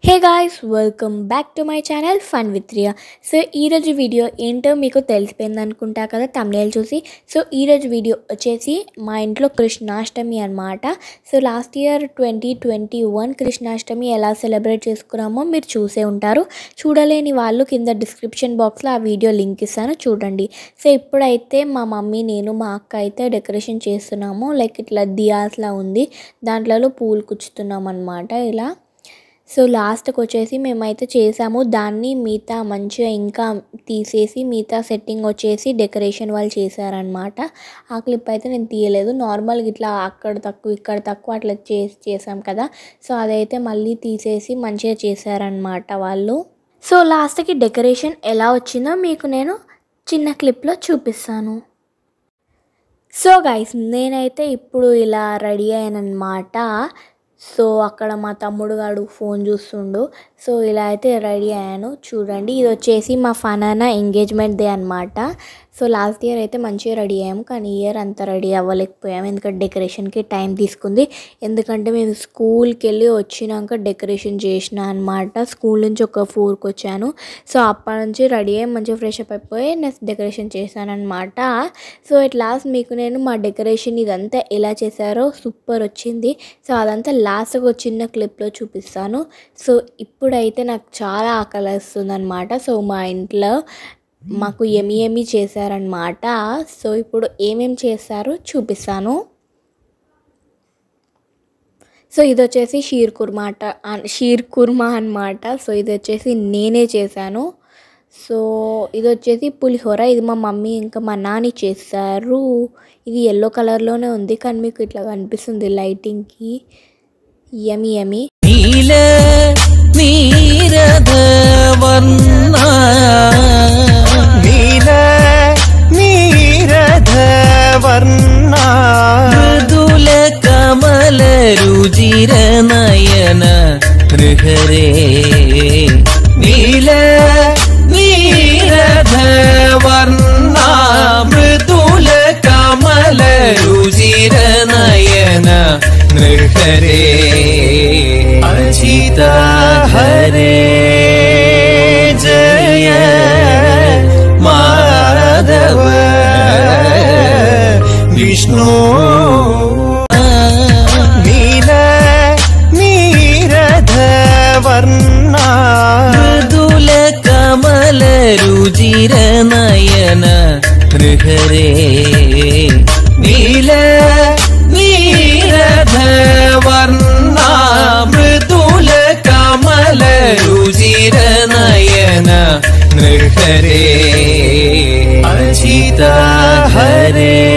Hey guys, welcome back to my channel fun with Riya. So ఈరోజు video ఏంటో మీకు తెలిసిపోయింది అనుకుంటా కదా తమిళ చూసి. సో ఈరోజు వీడియో వచ్చేసి మా ఇంట్లో కృష్ణాష్టమి అనమాట. సో లాస్ట్ ఇయర్ 2021 కృష్ణాష్టమి ఎలా సెలబ్రేట్ చేసుకున్నామో మీరు చూసే ఉంటారు. చూడలేని వాళ్ళు కింద డిస్క్రిప్షన్ బాక్స్లో ఆ వీడియో లింక్ ఇస్తాను, చూడండి. సో ఇప్పుడైతే మా మమ్మీ, నేను, మా అక్క అయితే డెకరేషన్ చేస్తున్నాము. లైక్ ఇట్లా దియాస్లా ఉంది, దాంట్లో పూలు కుచ్చుతున్నాం అనమాట ఇలా. సో లాస్ట్కి వచ్చేసి మేమైతే చేసాము దాన్ని. మిగతా మంచిగా ఇంకా తీసేసి మిగతా సెట్టింగ్ వచ్చేసి డెకరేషన్ వాళ్ళు చేశారనమాట. ఆ క్లిప్ అయితే నేను తీయలేదు. నార్మల్గా ఇట్లా అక్కడ తక్కువ ఇక్కడ తక్కువ అట్లా చేసాం కదా. సో అదైతే మళ్ళీ తీసేసి మంచిగా చేశారనమాట వాళ్ళు. సో లాస్ట్కి డెకరేషన్ ఎలా వచ్చిందో మీకు నేను చిన్న క్లిప్లో చూపిస్తాను. సో గైస్, నేనైతే ఇప్పుడు ఇలా రెడీ అయ్యానమాట. సో అక్కడ మా తమ్ముడు గాడు ఫోన్ చూస్తుండు. సో ఇలా అయితే రెడీ అయ్యాను, చూడండి. ఇది వచ్చేసి మా ఫనానా ఎంగేజ్మెంట్ డే అనమాట. సో లాస్ట్ ఇయర్ అయితే మంచిగా రెడీ అయ్యాము, కానీ ఇయర్ అంత రెడీ అవ్వలేకపోయాము ఎందుకంటే డెకరేషన్కి టైం తీసుకుంది. ఎందుకంటే మేము స్కూల్కి వెళ్ళి వచ్చినాక డెకరేషన్ చేసిన అనమాట. స్కూల్ నుంచి ఒక 4కి వచ్చాను. సో అప్పటి నుంచి రెడీ అయ్యి మంచిగా ఫ్రెష్ అప్ అయిపోయి నేను డెకరేషన్ చేశాను అనమాట. సో ఇట్ లాస్ట్ మీకు నేను మా డెకరేషన్ ఇదంతా ఎలా చేశారో సూపర్ వచ్చింది. సో అదంతా లాస్ట్గా ఒక చిన్న క్లిప్లో చూపిస్తాను. సో ఇప్పుడైతే నాకు చాలా ఆకలి వస్తుంది అనమాట. సో మా ఇంట్లో మాకు ఏమి చేశారనమాట. సో ఇప్పుడు ఏమేమి చేశారో చూపిస్తాను. సో ఇది వచ్చేసి షీర్ కుర్మా అనమాట. సో ఇది వచ్చేసి నేనే చేశాను. సో ఇది వచ్చేసి పులిహోర, ఇది మా మమ్మీ ఇంకా మా నాని చేశారు. ఇది ఎల్లో కలర్లోనే ఉంది, కానీ మీకు ఇట్లా కనిపిస్తుంది లైటింగ్కి. యమీ మృదుల కమల రుజిర నయన హృహరే నీల నీరధ వర్ణ మృదుల కమల రుజిర నయన హృహరే అజిత హరే జయ మాధవ విష్ణు నీల నీరధ వర్ణ మృదుల కమల రుజిర నయన హృహరే నీల నీరధ వర్ణ మృదుల కమల రుజిర నయన హృహరే అజిత హరే